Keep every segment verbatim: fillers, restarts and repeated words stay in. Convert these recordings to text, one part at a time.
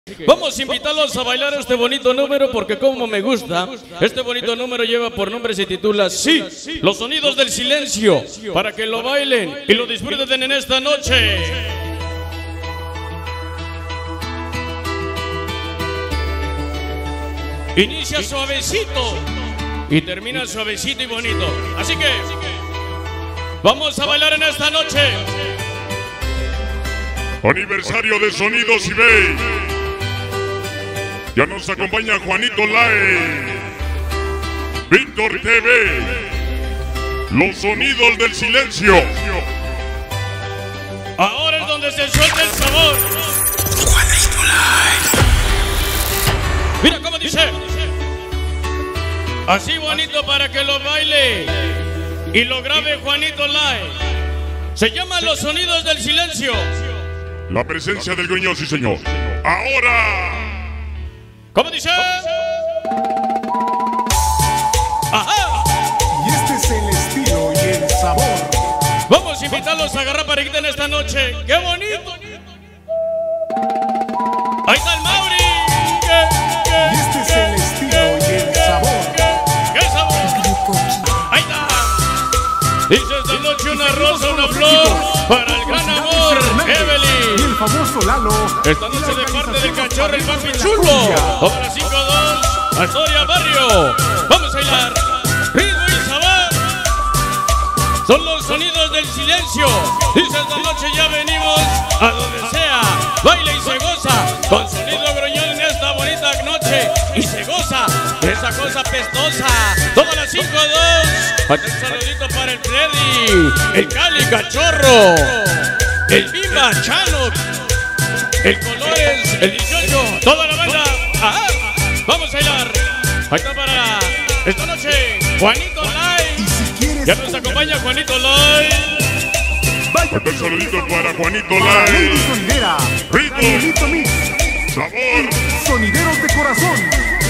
Vamos a invitarlos a bailar este bonito número porque como me gusta, este bonito número lleva por nombre, se titula Sí, los sonidos del silencio, para que lo bailen y lo disfruten en esta noche. Inicia suavecito y termina suavecito y bonito. Así que vamos a bailar en esta noche. Aniversario de Sonidos eBay. Ya nos acompaña Juanito Live, Víctor T V, los sonidos del silencio. Ahora es donde se suelta el sabor. Juanito Live. Mira cómo dice. Así bonito para que lo baile y lo grabe Juanito Live. Se llama Los Sonidos del Silencio. La presencia del gruñón, sí señor. Ahora. ¿Cómo dice? ¡Ajá! Y este es el estilo y el sabor. Vamos a invitarlos a agarrar parejita en esta noche. ¡Qué bonito! ¡Ahí está el Mauri! ¿Qué, qué, Y este es qué, el estilo qué, y el qué, sabor. qué, qué sabor! ¡Ahí está! Dice esta noche una rosa, una flor para el gran amor, Y Evelyn. el famoso Lalo. Esta noche de parte del cachorro, el papi chulo. Todas las cinco dos, Astoria Barrio. Vamos a bailar. Ritmo y sabor. Son los sonidos del silencio. Dice esta noche ya venimos a donde sea. Baila y se goza con sonido gruñón en esta bonita noche. Y se goza de esa cosa pestosa. Todas las cinco dos. Un saludito para el Freddy, el Cali Cachorro, el Bimba Chano, el Colores, el dieciocho, toda la banda. Ajá. Vamos a bailar. Ahí está para esta noche Juanito Live. Y si quieres Ya nos acompaña Juanito Live. vaya Otro saludito para Juanito para Lady Live. Sonidera. Ritmo. Danielito Mix. Sabor. Sonideros de corazón.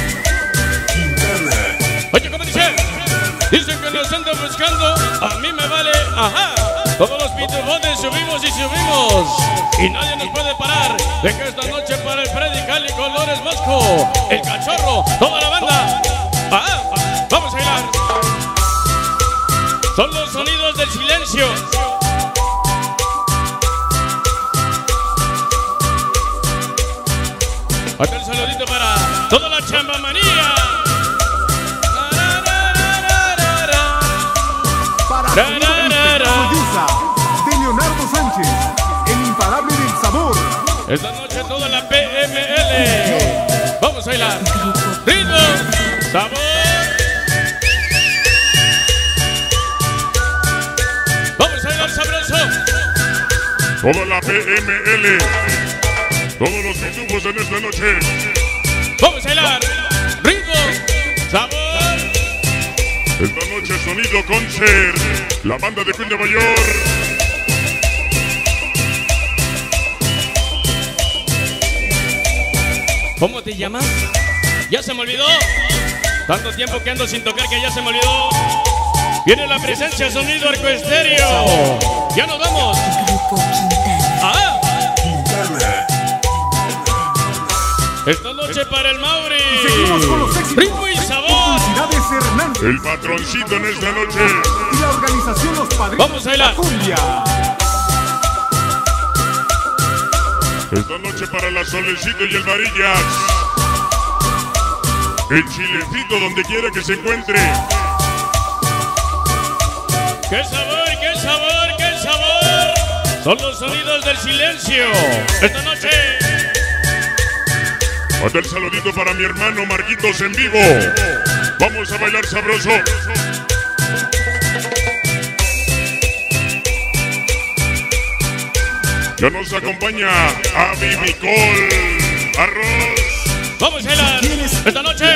Oye, ¿cómo dice? Dicen que nos andan buscando. A mí me vale. Ajá. Todos los pitufones subimos y subimos. Y nadie nos puede parar. De que esta noche para el Freddy, Cali, Colores, Mosco, el Cachorro, toda la banda. Ajá. Vamos a bailar. Son los sonidos del silencio. Hasta el saludito para toda la chamba manía. Para Ra, sonido ra, del ra, ra. Yusa, de Leonardo Sánchez, el imparable del sabor. Esta noche toda la P M L. Vamos a bailar. Ritmo, sabor. Vamos a bailar sabroso. Toda la P M L. Todos los pitufos en esta noche. Vamos a bailar. Ritmo, sabor. Esta noche Sonido Concert. La banda de Queen de Nueva York. ¿Cómo te llamas? ¿Ya se me olvidó? Tanto tiempo que ando sin tocar que ya se me olvidó. Viene la presencia Sonido Arcoestéreo. Ya nos vamos. Ah. Esta noche para el Mauri. Seguimos con los éxitos. Ritmo y sabor. Publicidades Hernández. El patroncito en esta noche. Y la organización Los Padrinos. Vamos a bailar. Cumbia. Esta noche para la Solecito y el Varillas. El Chilecito donde quiera que se encuentre. ¡Qué sabor, qué sabor, qué sabor! Son los sonidos del silencio. Esta noche. Hasta el saludito para mi hermano Marquitos en vivo. Vamos a bailar sabroso. Ya nos acompaña Abby Nicole Arroz. Vamos a bailar. Esta noche.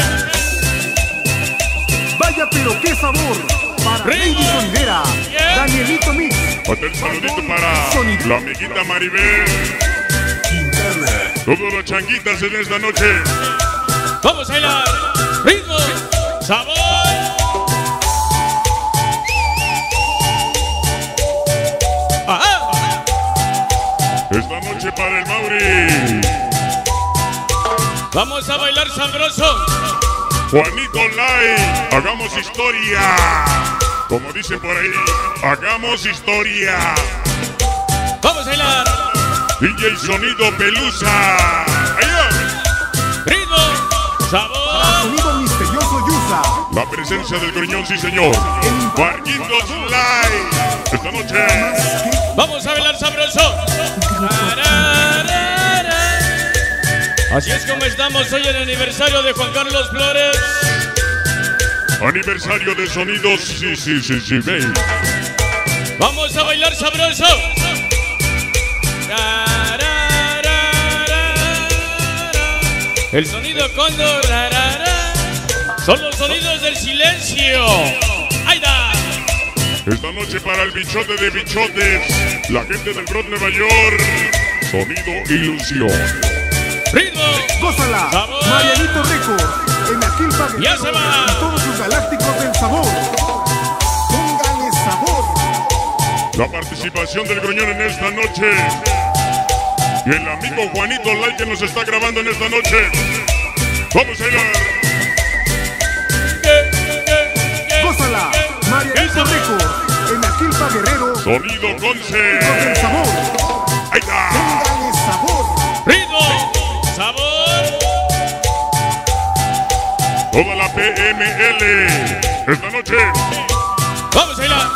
Vaya pero qué sabor. Para Ritmo. Lady Sonidera. Yeah. Danielito Mix. Hasta el saludito para la amiguita Maribel. Todos los changuitas en esta noche. Vamos a bailar. Ritmo, sabor. Ajá. Esta noche para el Mauri. Vamos a bailar sabroso. Juanito Lai, hagamos historia. Como dicen por ahí, hagamos historia. Vamos a bailar. D J Sonido Pelusa. Allá. Ritmo, sabor. Sonido misterioso Yusa. La presencia del gruñón, sí señor. Marquitos Lai. Esta noche. Vamos a bailar sabroso. Así es como estamos hoy en el aniversario de Juan Carlos Flores. Aniversario de sonidos, sí, sí, sí, sí, ven. Vamos a bailar sabroso. El sonido cóndor. Son los sonidos del silencio. ¡Ahí da! Esta noche para el bichote de bichotes, la gente del Bronx, Nueva York. Sonido Ilusión. Ritmo. Gózala. Sabor. Marianito Records. En Aquilpa Guerrero. Ya se va. Y todos sus galácticos del sabor. Póngale sabor. La participación del gruñón en esta noche. Y el amigo Juanito Lai que nos está grabando en esta noche. Vamos a ir a... Gózala. Marianito Records. En Aquilpa Guerrero. Sonido Conce. Del sabor. Ahí está. Póngale sabor. Ritmo. Sabor. Toda la P M L. Esta noche. Vamos a bailar.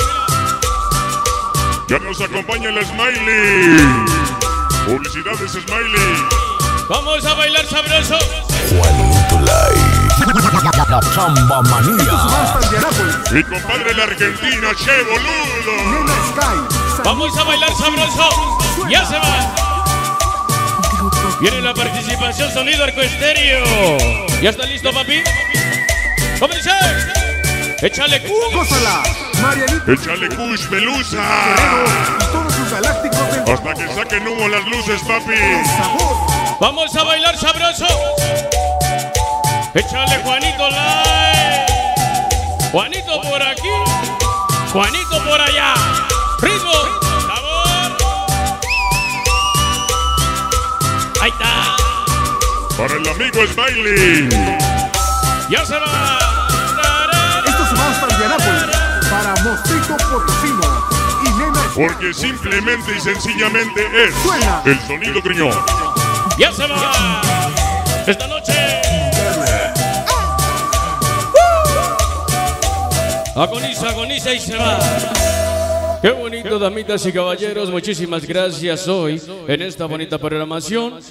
Ya nos acompaña el Smiley. Publicidades Smiley. Vamos a bailar sabroso. Juanito Lai. La chamba manía. Hasta Indianápolis. Mi compadre la Argentina, che boludo. Nena Sky. Vamos a bailar sabroso. Ya se va. Viene la participación Sonido Arcoestéreo. ¿Ya está listo, papi? ¿Cómo dice? Échale cu. Gózala. Marianito Échale Kush Pelusa. Guerrero. Y todos sus galácticos del Hasta que saquen humo las luces, papi. sabor. Vamos a bailar sabroso. Échale Juanito Lai. Juanito por aquí. Juanito por allá. Ritmo. Sabor. Ahí está. Para el amigo Smiley. Ya se va. Esto se va hasta Indianápolis. Para Mostrito Potosino. Y Nena Sky. Porque simplemente y sencillamente es Suena. el sonido gruñón. Ya se va. Esta noche. Agoniza, agoniza y se va. Qué bonito, damitas y caballeros. Muchísimas gracias hoy en esta bonita programación.